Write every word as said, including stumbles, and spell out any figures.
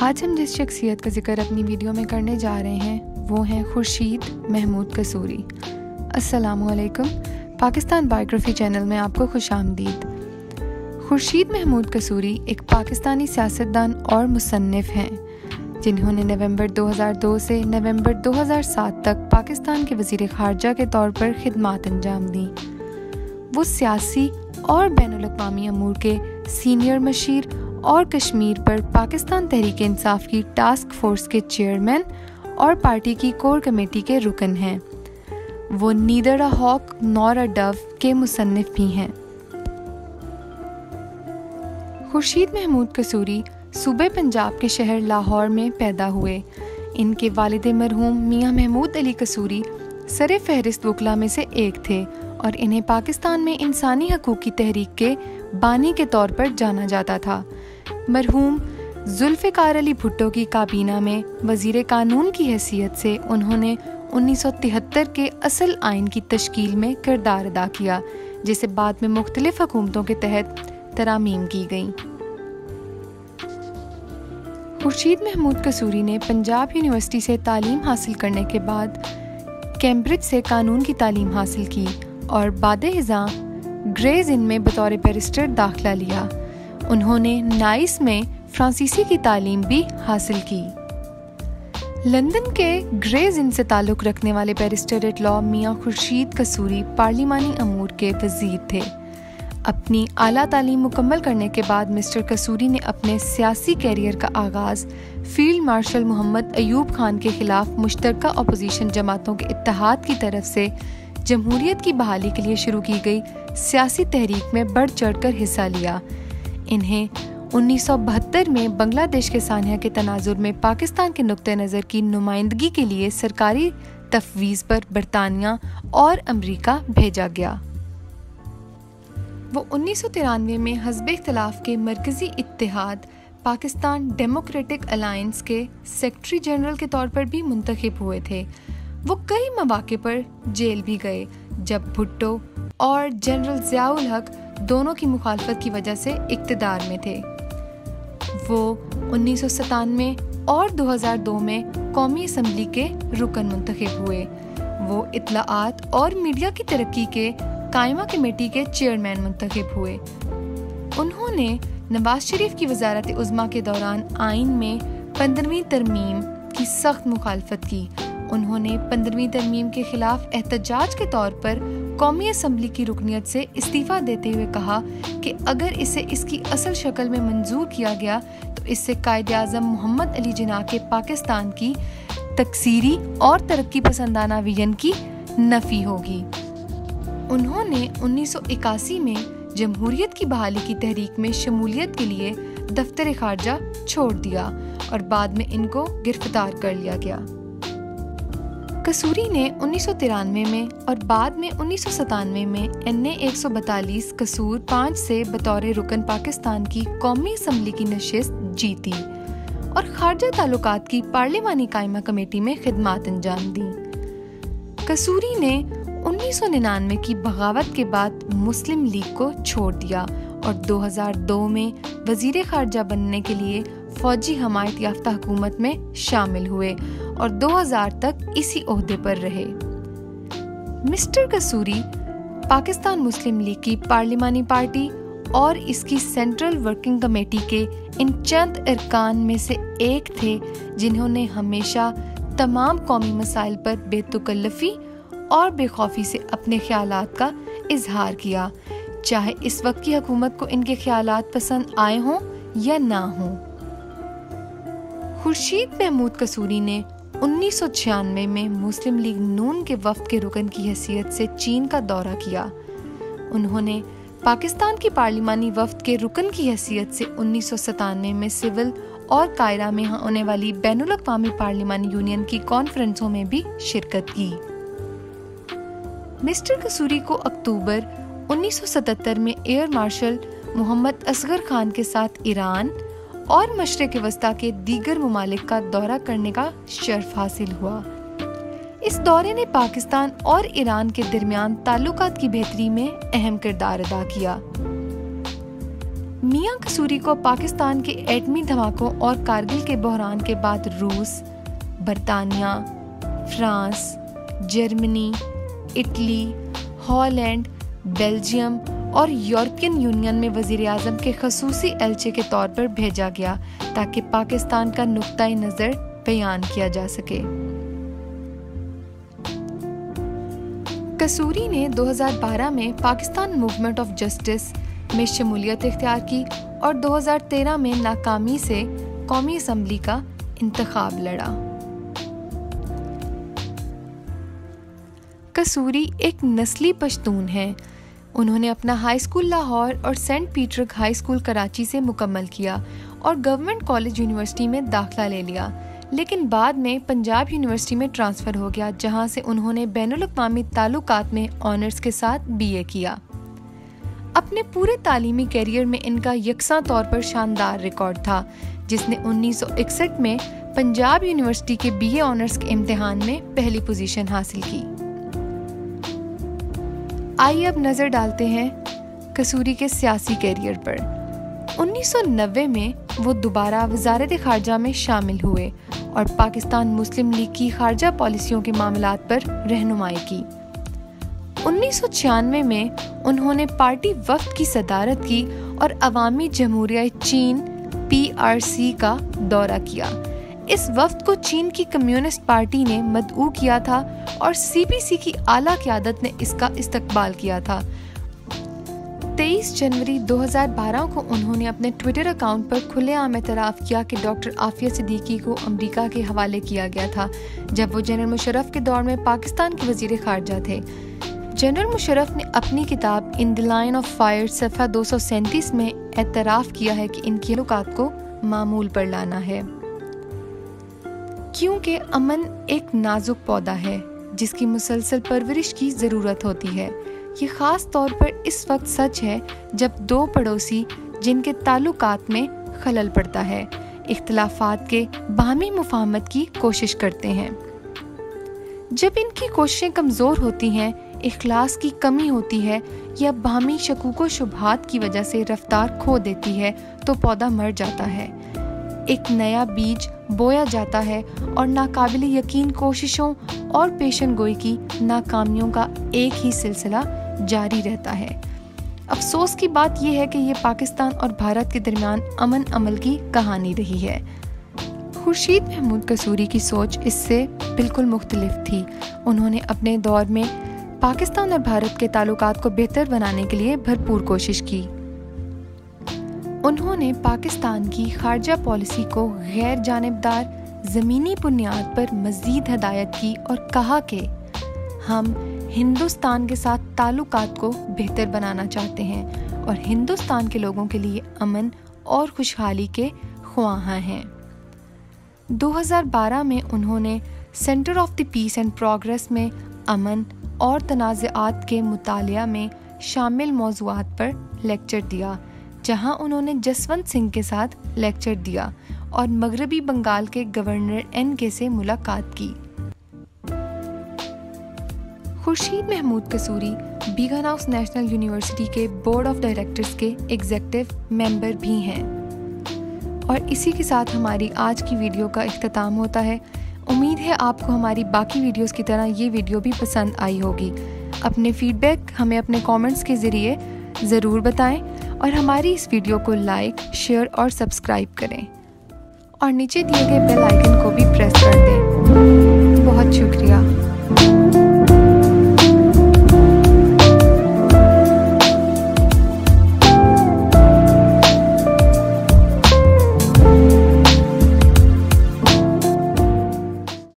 आज हम जिस शख्सियत का जिक्र अपनी वीडियो में करने जा रहे हैं वो हैं खुर्शीद महमूद कसूरी। अस्सलामुअलैकुम, पाकिस्तान बायोग्राफी चैनल में आपको खुशामदीद। खुर्शीद महमूद कसूरी एक पाकिस्तानी सियासतदान और मुसन्निफ़ हैं जिन्होंने नवंबर दो हज़ार दो से नवंबर दो हज़ार सात तक पाकिस्तान के वज़ीर ख़ारजा के तौर पर खिदमात अंजाम दी। वो सियासी और बैनुल-अक़वामी अमूर के सीनियर मशीर और कश्मीर पर पाकिस्तान तहरीक इंसाफ की टास्क फोर्स के चेयरमैन और पार्टी की कोर कमेटी के रुकन हैं। वो neither a hawk nor a dove के मुसन्निफ़ भी हैं। खुर्शीद महमूद कसूरी सूबे पंजाब के शहर लाहौर में पैदा हुए। इनके वालिद मरहूम मियाँ महमूद अली कसूरी सरे फहरिस्त वकला में से एक थे और इन्हें पाकिस्तान में इंसानी हकूक़ की तहरीक के बानी के तौर पर जाना जाता था। मरहूम जुल्फ़िकार अली भुट्टो की काबीना में वज़ीर कानून की हैसियत से उन्होंने उन्नीस सौ तिहत्तर के असल आइन की तश्कील में किरदार अदा किया, जिसे बाद में मुख्तलिफ हुकूमतों के तहत तरामीम की गईं। खुर्शीद महमूद कसूरी ने पंजाब यूनिवर्सिटी से तालीम हासिल करने के बाद कैम्ब्रिज से कानून की तालीम हासिल की और बाद-ए-हिज़ां ग्रेज़ इन में बतौर बैरिस्टर दाखिला लिया। उन्होंने नाइस में फ्रांसीसी की तालीम भी हासिल की। लंदन के ग्रेज़ इन से ताल्लुक़ रखने वाले बैरिस्टर एट लॉ मियाँ खुर्शीद कसूरी पार्लिमानी अमूर के वज़ीर थे। अपनी आला तालीम मुकम्मल करने के बाद मिस्टर कसूरी ने अपने सियासी कैरियर का आगाज़ फील्ड मार्शल मोहम्मद अयूब खान के खिलाफ मुश्तरका अपोजिशन जमातों के इत्तेहाद की तरफ से जमहूरियत की बहाली के लिए शुरू की गई सियासी तहरीक में बढ़ चढ़कर हिस्सा लिया। इन्हें उन्नीस सौ बहत्तर में बांग्लादेश के सानिया के तनाजुर में पाकिस्तान के नुक्ते नज़र की नुमाइंदगी के लिए सरकारी तफवीज़ पर बरतानिया और अमरीका भेजा गया। वो उन्नीस सौ तिरानवे में हज़्ब इख्तिलाफ के मरकज़ी इत्तेहाद पाकिस्तान डेमोक्रेटिक अलायंस के सेक्रेटरी जनरल के तौर पर भी मुंतखब हुए थे। वो कई मौक़े पर जेल भी गए जब भुट्टो और जनरल ज़ियाउल हक दोनों की मुखालफत की वजह से इक़्तिदार में थे। वो उन्नीस सौ सतानवे और दो हज़ार दो में कौमी असम्बली के रुकन मुंतखब हुए। वो इत्तलाआत और मीडिया की तरक्की के कायमा कमेटी के चेयरमैन मुंतखब हुए। उन्होंने नवाज शरीफ की वज़ारत उज़्मा के दौरान आइन में पंद्रहवीं तरमीम की सख्त मुखालफत की। उन्होंने पंद्रहवीं तरमीम के खिलाफ एहतजाज के तौर पर कौमी असम्बली की रुकनियत से इस्तीफ़ा देते हुए कहा कि अगर इसे इसकी असल शक्ल में मंजूर किया गया तो इससे कायदे आज़म मोहम्मद अली जिन्ना के पाकिस्तान की तकसीरी और तरक्की पसंदाना विजन की नफ़ी होगी। उन्होंने उन्नीस सौ इक्यासी में जमहूरियत की बहाली की तहरीक में शमूलियत के लिए दफ्तर ख़ारजा छोड़ दिया और बाद में इनको गिरफ्तार कर लिया गया। कसूरी ने उन्नीस सौ तिरानवे में और बाद में उन्नीस सौ सतानवे में एन ए एक सौ बतालीस कसूर पाँच से बतौर रुकन पाकिस्तान की कौमी असम्बली की नशिस्त जीती और खारजा ताल्लुकात की पार्लिमानी कायमा कमेटी में खिदमात अंजाम दी। कसूरी ने उन्नीस सौ निन्यानवे की बगावत के बाद मुस्लिम लीग को छोड़ दिया और दो हज़ार दो में वज़ीर ख़ारजा बनने के लिए फ़ौजी हमायत याफ्ता हुकूमत में शामिल हुए और दो हज़ार तक इसी ओहदे पर रहे। Mister Kasuri Pakistan Muslim League की पार्लिमानी पार्टी और इसकी सेंट्रल वर्किंग कमेटी के इन चंद अरकान में से एक थे जिन्होंने हमेशा तमाम कौमी मसाइल पर बेतकल्लफ़ी और बेखौफी से अपने ख्यालात का इजहार किया, चाहे इस वक्त की हुकूमत को इनके ख्यालात पसंद आए हों या ना हों। खुर्शीद महमूद कसूरी ने उन्नीस सौ छियानवे में मुस्लिम लीग नून के वफ्द के रुकन की हैसियत से चीन का दौरा किया। उन्होंने पाकिस्तान की पार्लिमानी वफ्द के रुकन की हैसियत से उन्नीस सौ सतानवे में सिविल और कायरा में होने वाली बैनुल-अक़वामी पार्लिमानी यूनियन की कॉन्फ्रेंसों में भी शिरकत की। मिस्टर कसूरी को अक्टूबर उन्नीस सौ सतहत्तर में एयर मार्शल मोहम्मद असगर खान के साथ ईरान और मशरिक़ वस्ता के दीगर ममालिक का दौरा करने का शर्फ हासिल हुआ। इस दौरे ने पाकिस्तान और ईरान के दरमियान ताल्लुकात की बेहतरी में अहम किरदार अदा किया। मियां कसूरी को पाकिस्तान के एटमी धमाकों और कारगिल के बहरान के बाद रूस, बरतानिया, France, Germany, Italy, Holland, Belgium और यूरोपियन यूनियन में वज़ीर आज़म के ख़ुसूसी एलचे के तौर पर भेजा गया ताकि पाकिस्तान का नुक्ता-ए नज़र बयान किया जा सके। कसूरी ने दो हज़ार बारह में पाकिस्तान मूवमेंट ऑफ जस्टिस में शमूलियत इख्तियार की और दो हज़ार तेरह में नाकामी से कौमी असम्बली का इंतखाब लड़ा। कसूरी एक नस्ली पश्तून हैं। उन्होंने अपना हाई स्कूल लाहौर और saint Peter's high school Karachi से मुकम्मल किया और गवर्नमेंट कॉलेज यूनिवर्सिटी में दाखिला ले लिया, लेकिन बाद में पंजाब यूनिवर्सिटी में ट्रांसफ़र हो गया, जहां से उन्होंने बैनुल-अक़वामी ताल्लुकात में ऑनर्स के साथ बीए किया। अपने पूरे तालीमी कैरियर में इनका यकसा तौर पर शानदार रिकॉर्ड था, जिसने उन्नीस सौ इकसठ में पंजाब यूनिवर्सिटी के बीए ऑनर्स के इम्तिहान में पहली पोजीशन हासिल की। आइए अब नज़र डालते हैं कसूरी के सियासी कैरियर पर। उन्नीस सौ नब्बे में वो दोबारा वजारत खारजा में शामिल हुए और पाकिस्तान मुस्लिम लीग की खारजा पॉलिसियों के मामलात पर रहनुमाई की। उन्नीस सौ छियानवे में उन्होंने पार्टी वफ्द की सदारत की और अवामी जमहूरिया चीन पी आर सी का दौरा किया। इस वफ्द को चीन की कम्युनिस्ट पार्टी ने मदऊ किया था और सी पी सी की आला क़यादत ने इसका इस्तकबाल किया था। तेईस जनवरी दो हज़ार बारह को उन्होंने अपने ट्विटर अकाउंट पर खुलेआम एतराफ़ किया कि डॉक्टर आफिया सिद्दीकी को अमेरिका के हवाले किया गया था, जब वो जनरल मुशर्रफ के दौर में पाकिस्तान के वज़ीर ख़ारजा थे। जनरल मुशर्रफ ने अपनी किताब in the line of fire सफ़ा दो सौ सैंतीस में एतराफ़ किया है कि इनकी ताल्लुकात को मामूल पर लाना है, क्योंकि अमन एक नाजुक पौधा है जिसकी मुसलसल परवरिश की ज़रूरत होती है। ये ख़ास तौर पर इस वक्त सच है जब दो पड़ोसी जिनके ताल्लुकात में खलल पड़ता है इख्तिलाफ़ात के बाहमी मुफाहमत की कोशिश करते हैं। जब इनकी कोशिशें कमज़ोर होती हैं, इखलास की कमी होती है या बाहमी शकूक व शुबहात की वजह से रफ्तार खो देती है, तो पौधा मर जाता है। एक नया बीज बोया जाता है और नाकाबिल यकीन कोशिशों और पेशन गोई की नाकामियों का एक ही सिलसिला जारी रहता है। अफसोस की बात यह है कि ये पाकिस्तान और भारत के दरमियान अमन अमल की कहानी रही है। खुर्शीद महमूद कसूरी की सोच इससे बिल्कुल मुख्तलिफ थी। उन्होंने अपने दौर में पाकिस्तान और भारत के ताल्लुकात को बेहतर बनाने के लिए भरपूर कोशिश की। उन्होंने पाकिस्तान की खारजा पॉलिसी को गैर जानिबदार ज़मीनी बुनियाद पर मज़ीद हदायत की और कहा कि हम हिंदुस्तान के साथ ताल्लुकात को बेहतर बनाना चाहते हैं और हिंदुस्तान के लोगों के लिए अमन और खुशहाली के ख्वाह हैं। दो हज़ार बारह में उन्होंने centre of the peace and progress में अमन और तनाज़ात के मुतालिया में शामिल मौज़ूआत पर लेक्चर दिया, जहां उन्होंने जसवंत सिंह के साथ लेक्चर दिया और मगरबी बंगाल के गवर्नर एन के से मुलाकात की। Khurshid Mahmood Kasuri Beaconhouse National University के बोर्ड ऑफ डायरेक्टर्स के एग्जीक्यूटिव मेंबर भी हैं। और इसी के साथ हमारी आज की वीडियो का इख्तिताम होता है। उम्मीद है आपको हमारी बाकी वीडियोस की तरह ये वीडियो भी पसंद आई होगी। अपने फीडबैक हमें अपने कमेंट्स के ज़रिए ज़रूर बताएं और हमारी इस वीडियो को लाइक, शेयर और सब्सक्राइब करें और नीचे दिए गए बेल आइकन को भी प्रेस कर दें। बहुत शुक्रिया।